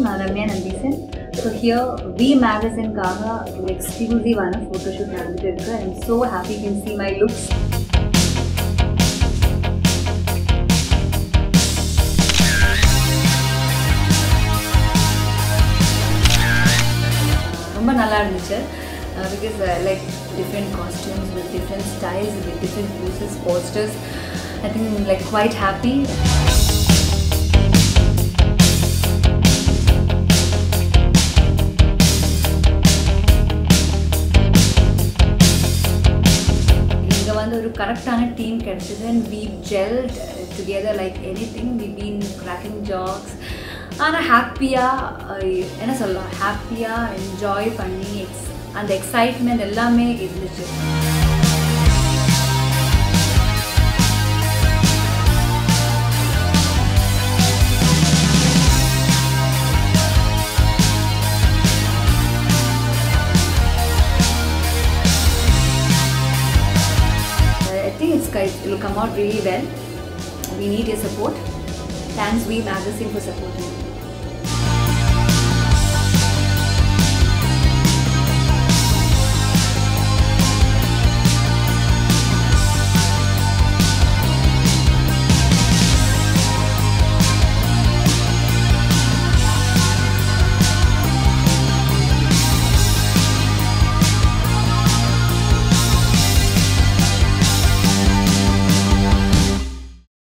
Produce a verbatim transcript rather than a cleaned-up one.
நான் Ramya Nandeesan. So here we மேகசின்காக ஒரு எக்ஸ்க்ளூசிவான ஃபோட்டோஷூட் நடந்துட்டு இருக்கு. I am so happy you can see my looks. ரொம்ப நல்லா இருந்துச்சு. Because like different costumes with different styles with different poses, posters. I think I'm like quite happy. இங்க வந்து ஒரு கரெக்டான டீம் கிடைச்சது. and we gelled together like anything. We've been cracking jokes. ஆனால் ஹாப்பியாக என்ன சொல்லலாம், ஹாப்பியாக என்ஜாய் பண்ணி அந்த எக்ஸைட்மெண்ட் எல்லாமே இருந்துச்சு. I think it's it will come out really well. We need your support. Thanks, We Magazine, for supporting.